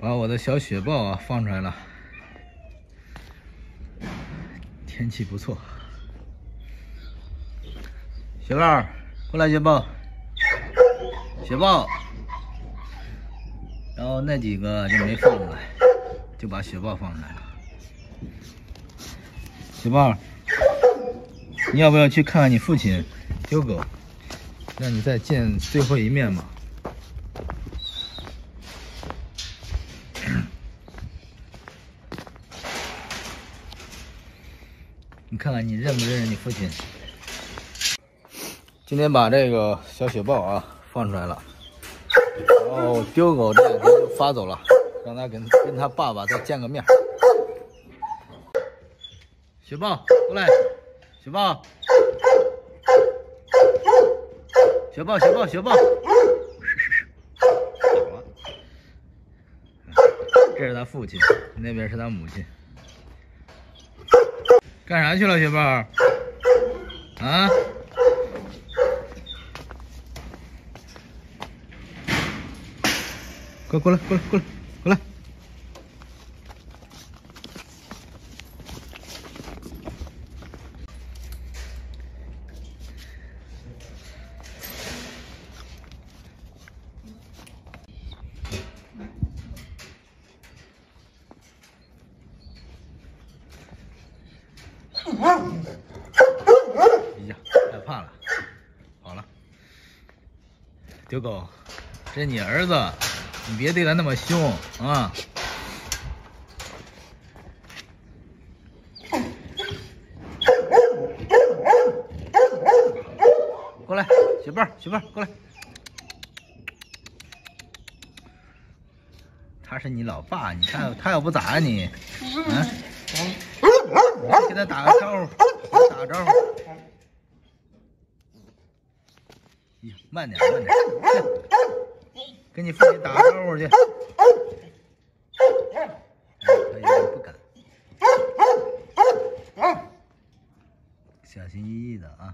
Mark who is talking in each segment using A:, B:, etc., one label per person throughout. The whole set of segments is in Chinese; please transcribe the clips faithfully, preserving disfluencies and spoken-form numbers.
A: 把我的小雪豹啊放出来了，天气不错。雪豹，过来，雪豹，雪豹。然后那几个就没放出来，就把雪豹放出来了。雪豹，你要不要去看看你父亲丢狗，让你再见最后一面嘛？你看看你认不认识你父亲？今天把这个小雪豹啊放出来了，然后丢狗这两天就发走了，让他跟跟他爸爸再见个面。雪豹过来，雪豹，雪豹，雪豹，雪豹，好了，这是他父亲，那边是他母亲。干啥去了，雪豹？啊？快过来，过来，过来，过来！哎呀，害怕了，好了，丢狗，这是你儿子。你别对他那么凶啊！过来，雪豹，雪豹，过来。他是你老爸，你看他要不咋你？嗯？你给他打个招呼，打个招呼。呀，慢点，慢点。跟你父亲打个招呼去。哎，他有点不敢，小心翼翼的啊。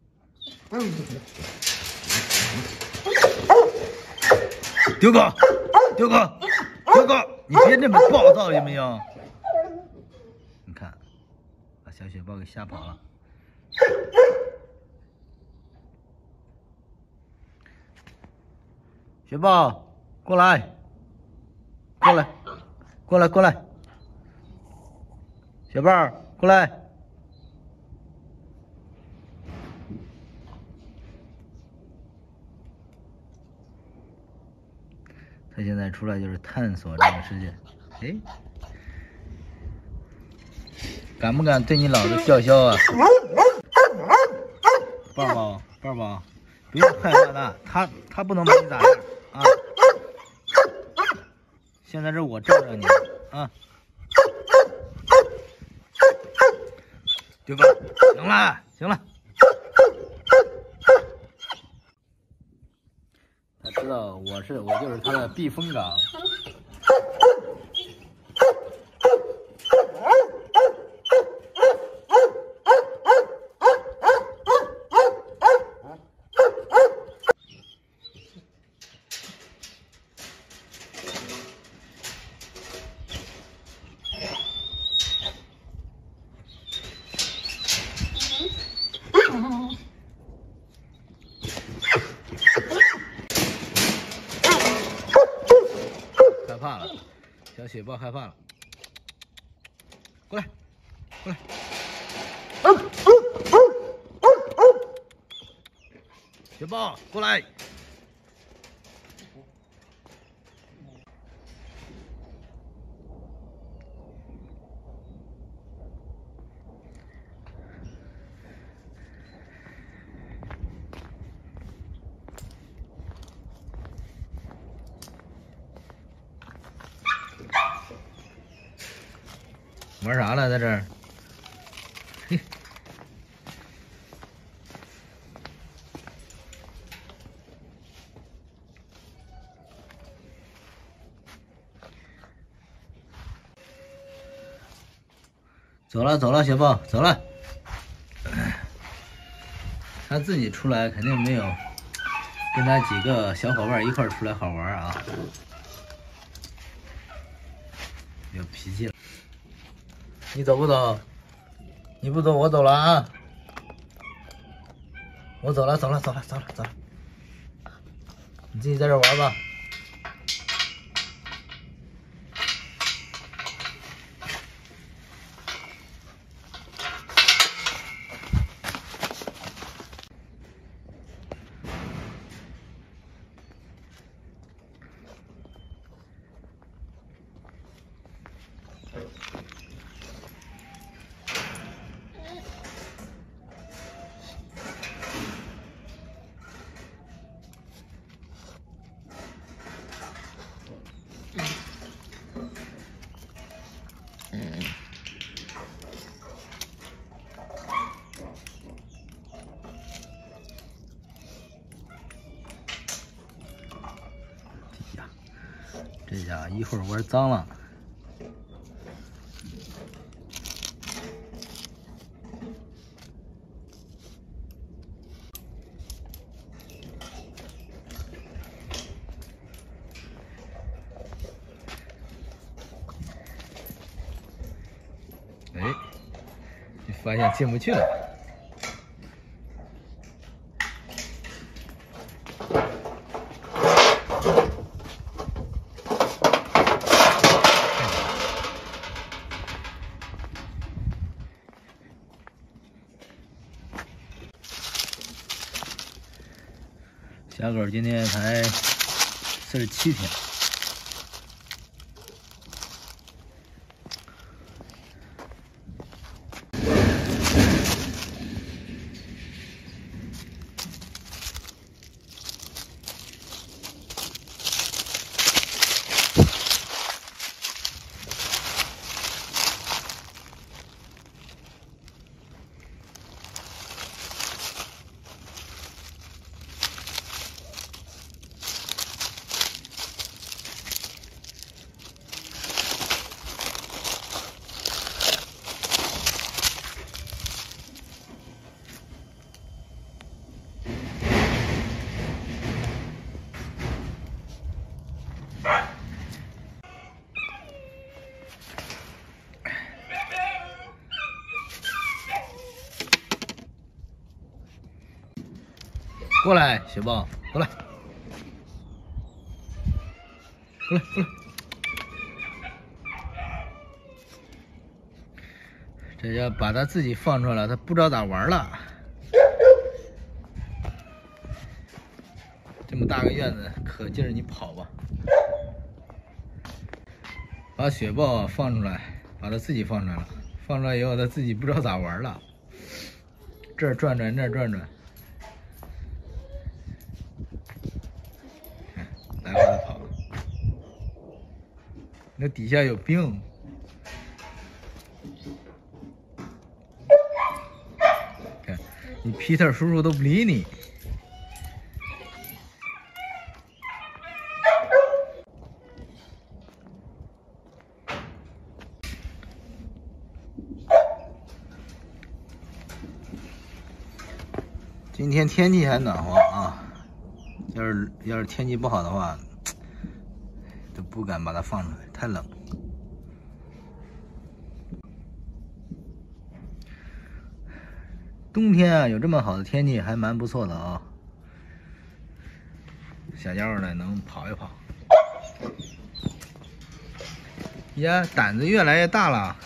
A: 丢狗，丢狗，丢狗！你别这么暴躁行不行？你看，把小雪豹给吓跑了。雪豹，过来，过来，过来，过来。雪豹，过来。他现在出来就是探索这个世界。哎，敢不敢对你老子叫嚣啊？抱抱，抱抱，不用害怕他，他他不能把你咋样。啊！现在是我罩着你啊！对吧？行了，行了。他知道我是我就是他的避风港。害怕了，小雪豹害怕了，过来，过来，雪豹过来。玩啥了，在这儿？嘿，走了，走了，雪豹，走了。他自己出来肯定没有跟他几个小伙伴一块儿出来好玩啊。 有脾气了。你走不走？你不走，我走了啊！我走了，走了，走了，走了，走了。你自己在这玩吧。这家一会儿玩脏了。哎，你发现进不去了。小狗今天才四十七天，过来，雪豹，过来，过来，过来。这要把它自己放出来，它不知道咋玩了。这么大个院子，可劲儿你跑吧。把雪豹放出来，把它自己放出来了。放出来以后，它自己不知道咋玩了，这儿转转，那儿转转。 来回的跑，那底下有病。看，你皮特叔叔都不理你。今天天气还暖和啊。 要是要是天气不好的话，都不敢把它放出来，太冷。冬天啊，有这么好的天气，还蛮不错的啊。小家伙呢，能跑一跑。呀，胆子越来越大了。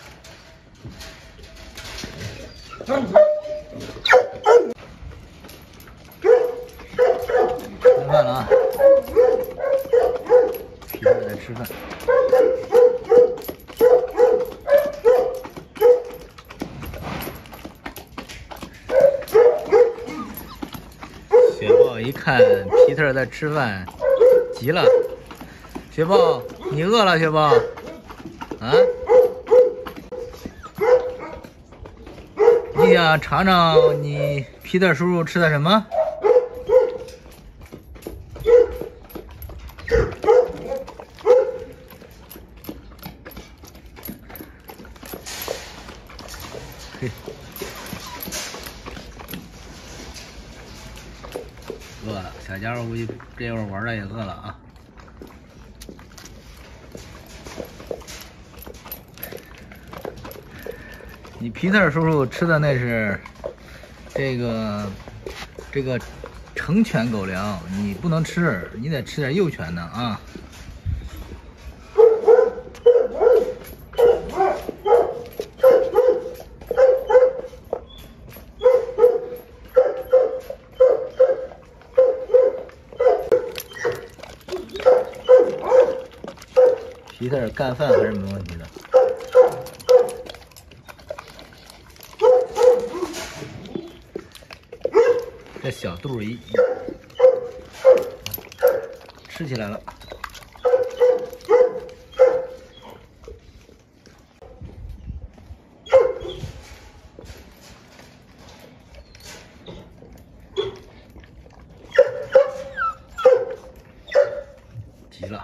A: 吃饭了啊！皮特在吃饭。雪豹一看皮特在吃饭，急了。雪豹，你饿了？雪豹，啊？你想尝尝你皮特叔叔吃的什么？ 饿了，小家伙估计这会儿玩的也饿了啊。 你皮特叔叔吃的那是这个这个成犬狗粮，你不能吃，你得吃点幼犬的啊。皮特干饭还是没问题的。这小肚儿一吃起来了。急了。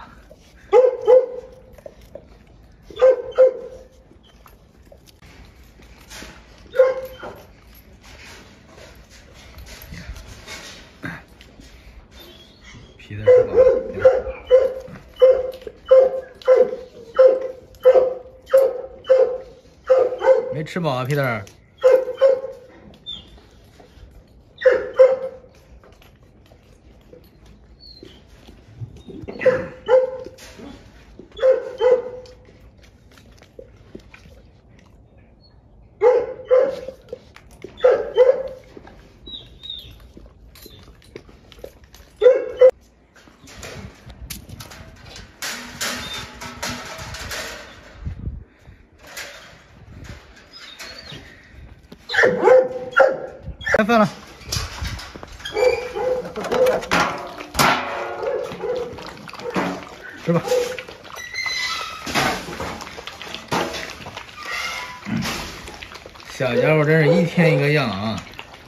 A: 皮特吃饱了，没吃饱啊，皮特。开饭了，吃吧。小家伙真是一天一个样啊！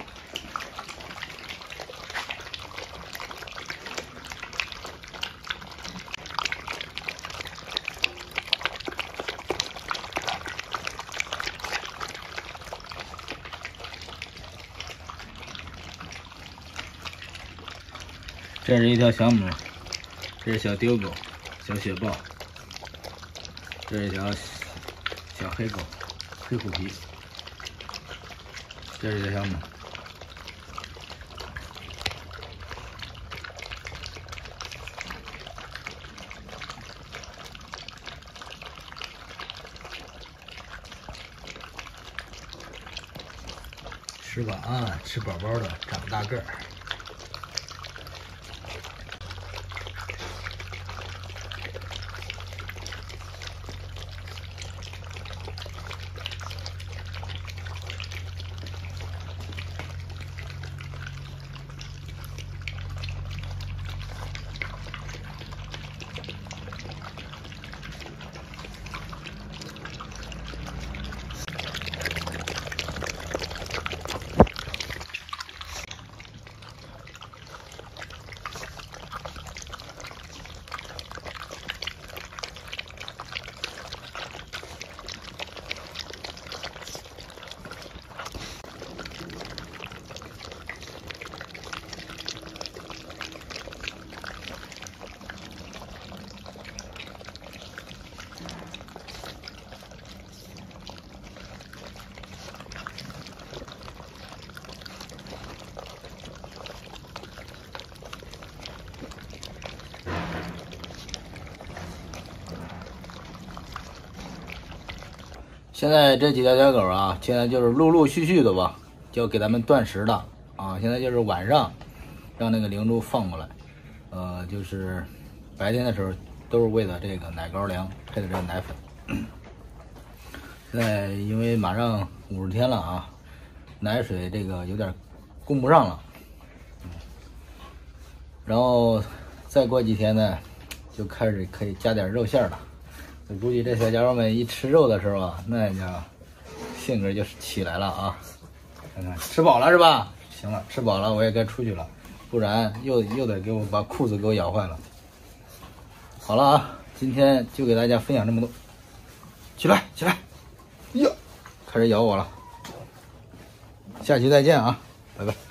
A: 这是一条小母，这是小丢狗，小雪豹，这是一条小黑狗，黑虎皮，这是一条小母。吃吧啊，吃饱饱的，长大个儿。现在这几条小狗啊，现在就是陆陆续续的吧，就给咱们断食的啊。现在就是晚上让那个灵珠放过来，呃，就是白天的时候都是喂的这个奶膏粮配的这个奶粉。现在因为马上五十天了啊，奶水这个有点供不上了，然后再过几天呢，就开始可以加点肉馅了。我估计这小家伙们一吃肉的时候啊，那家性格就起来了啊！看看吃饱了是吧？行了，吃饱了我也该出去了，不然又又得给我把裤子给我咬坏了。好了啊，今天就给大家分享这么多。起来，起来！哟，开始咬我了。下期再见啊，拜拜。